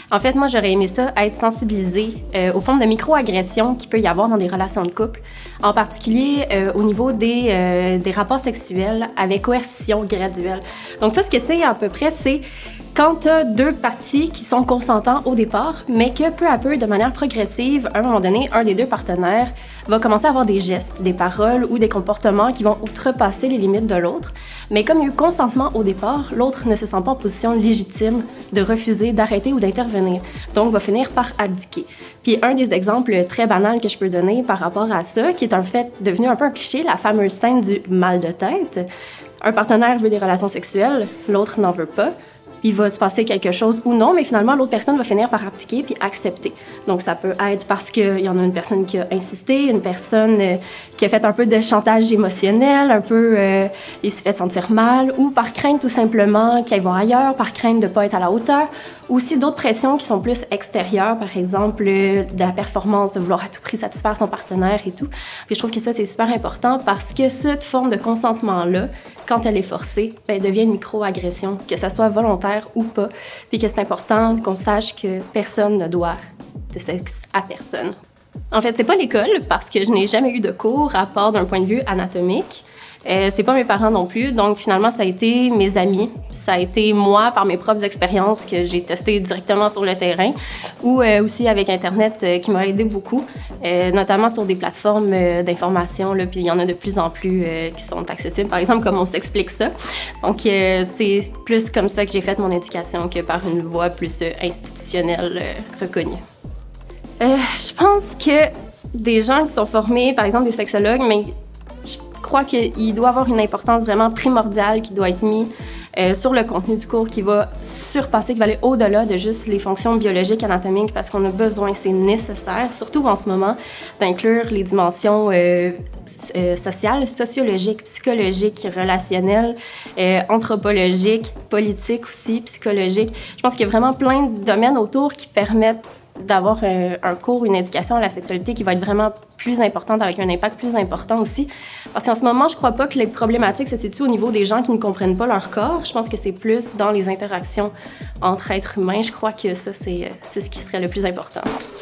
En fait, moi, j'aurais aimé ça, être sensibilisée aux formes de microagressions qu'il peut y avoir dans des relations de couple, en particulier au niveau des rapports sexuels avec coercition graduelle. Donc ça, ce que c'est à peu près, c'est quand tu as deux parties qui sont consentants au départ, mais que peu à peu, de manière progressive, à un moment donné, un des deux partenaires va commencer à avoir des gestes, des paroles ou des comportements qui vont outrepasser les limites de l'autre. Mais comme il y a eu consentement au départ, l'autre ne se sent pas en position légitime de refuser, d'arrêter ou d'intervenir. Donc, va finir par abdiquer. Puis un des exemples très banals que je peux donner par rapport à ça, qui est en fait devenu un peu un cliché, la fameuse scène du mal de tête. Un partenaire veut des relations sexuelles, l'autre n'en veut pas. Il va se passer quelque chose ou non, mais finalement, l'autre personne va finir par abdiquer puis accepter. Donc, ça peut être parce qu'il y en a une personne qui a insisté, une personne qui a fait un peu de chantage émotionnel, un peu, il s'est fait sentir mal, ou par crainte tout simplement qu'ils vont ailleurs, par crainte de ne pas être à la hauteur, ou aussi d'autres pressions qui sont plus extérieures, par exemple, de la performance, de vouloir à tout prix satisfaire son partenaire et tout. Puis je trouve que ça, c'est super important parce que cette forme de consentement-là, quand elle est forcée, elle devient une micro-agression, que ce soit volontaire ou pas, puis que c'est important qu'on sache que personne ne doit de sexe à personne. En fait, c'est pas l'école, parce que je n'ai jamais eu de cours à part d'un point de vue anatomique. C'est pas mes parents non plus, donc finalement, ça a été mes amis. Ça a été moi, par mes propres expériences, que j'ai testé directement sur le terrain, ou aussi avec Internet, qui m'a aidé beaucoup, notamment sur des plateformes d'information, là, puis il y en a de plus en plus qui sont accessibles, par exemple, comme On s'explique ça. Donc, c'est plus comme ça que j'ai fait mon éducation que par une voie plus institutionnelle reconnue. Je pense que des gens qui sont formés, par exemple des sexologues, mais je crois qu'il doit avoir une importance vraiment primordiale qui doit être mise sur le contenu du cours, qui va surpasser, qui va aller au-delà de juste les fonctions biologiques, anatomiques, parce qu'on a besoin, c'est nécessaire, surtout en ce moment, d'inclure les dimensions sociales, sociologiques, psychologiques, relationnelles, anthropologiques, politiques aussi, psychologiques. Je pense qu'il y a vraiment plein de domaines autour qui permettent d'avoir un cours, une éducation à la sexualité qui va être vraiment plus importante, avec un impact plus important aussi. Parce qu'en ce moment, je crois pas que les problématiques se situent au niveau des gens qui ne comprennent pas leur corps. Je pense que c'est plus dans les interactions entre êtres humains. Je crois que ça, c'est ce qui serait le plus important.